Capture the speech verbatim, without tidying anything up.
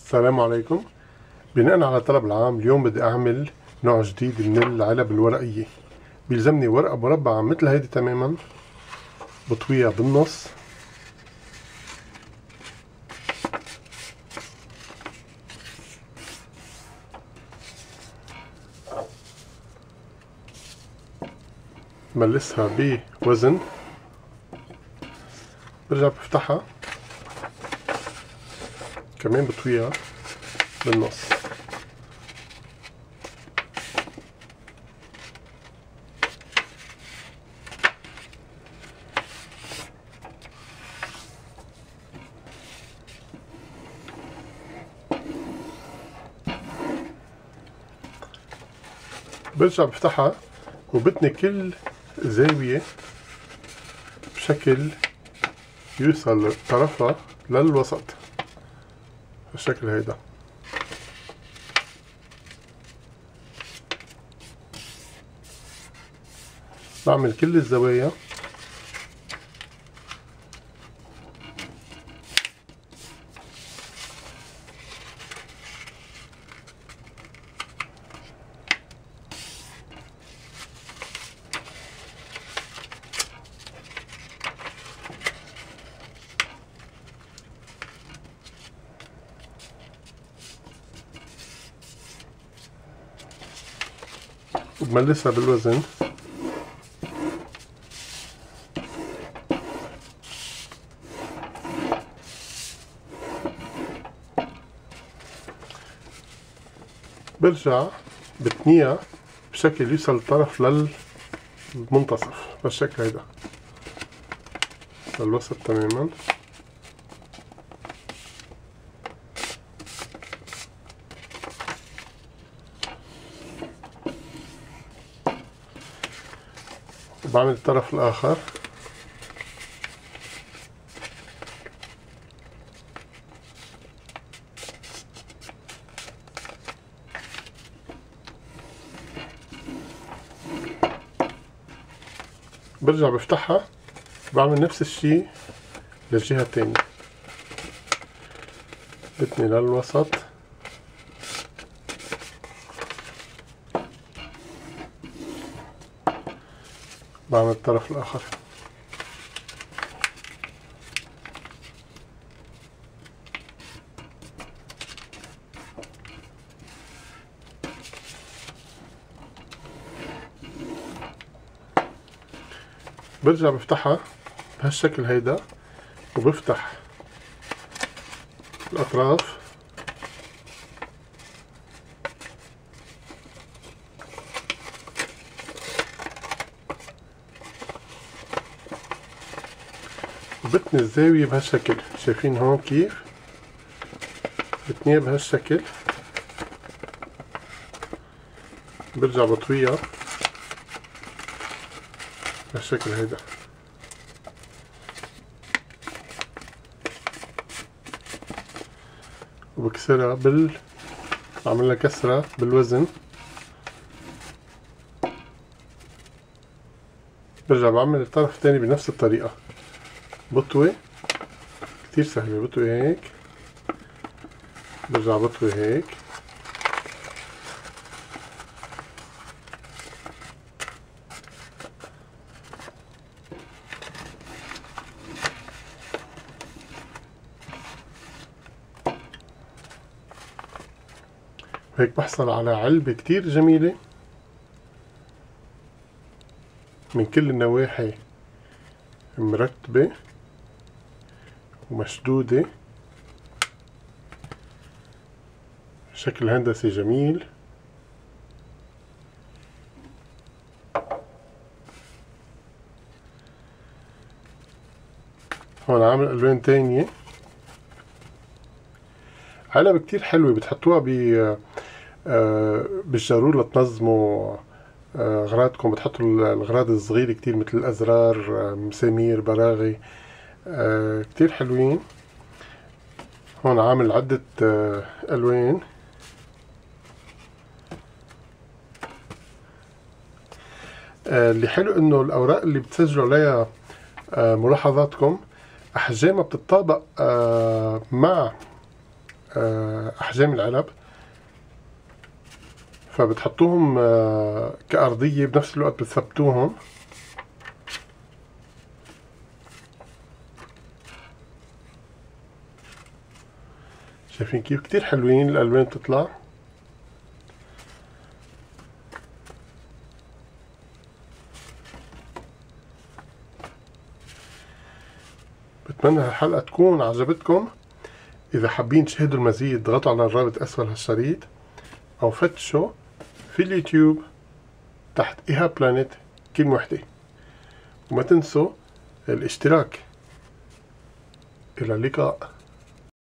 السلام عليكم. بناء على طلب العام اليوم بدي اعمل نوع جديد من العلب الورقية. بيلزمني ورقة مربعة مثل هيدي تماما، بطويها بالنص، بملسها بوزن، برجع بفتحها كمان بطويها بالنص. برجع بفتحها وبتني كل زاوية بشكل يوصل طرفها للوسط بالشكل هيدا. بعمل كل الزوايا وبملسها بالوزن. برجع بتنيها بشكل يوصل الطرف للمنتصف بالشكل هيدا، للوسط تماما. وبعمل الطرف الآخر برجع بفتحها، بعمل نفس الشي للجهة التانية، بتني للوسط بعمل الطرف الآخر. برجع بفتحها بهالشكل هيدا، وبفتح الأطراف وبتني الزاوية بهالشكل. شايفين هون كيف بتنيها بهالشكل؟ برجع بطويها بهالشكل هيدا، وبكسرها بال بعملها كسرة بالوزن. برجع بعمل الطرف الثاني بنفس الطريقة، بطوي كتير سهلة، بطوي هيك، برجع بطوي هيك، هيك بحصل على علبة كتير جميلة من كل النواحي، مرتبة ومشدودة، شكل هندسي جميل. هون عامل ألوان تانية، علب كتير حلوة بتحطوها ب بالجارور لتنظموا أغراضكم. بتحطوا الأغراض الصغيرة كتير مثل الأزرار، مسامير، براغي، كتير حلوين. هون عامل عدة ألوان. اللي حلو انه الأوراق اللي بتسجلوا عليها ملاحظاتكم أحجامها بتطابق مع أحجام العلب، فبتحطوهم كأرضية بنفس الوقت بتثبتوهم. شايفين كيف كتير حلوين الألوان بتطلع. بتمنى هالحلقة تكون عجبتكم. إذا حابين تشاهدوا المزيد ضغطوا على الرابط أسفل هالشريط أو فتشوا في اليوتيوب تحت إيهاب بلانت كلمة وحدة، وما تنسوا الاشتراك. إلى اللقاء.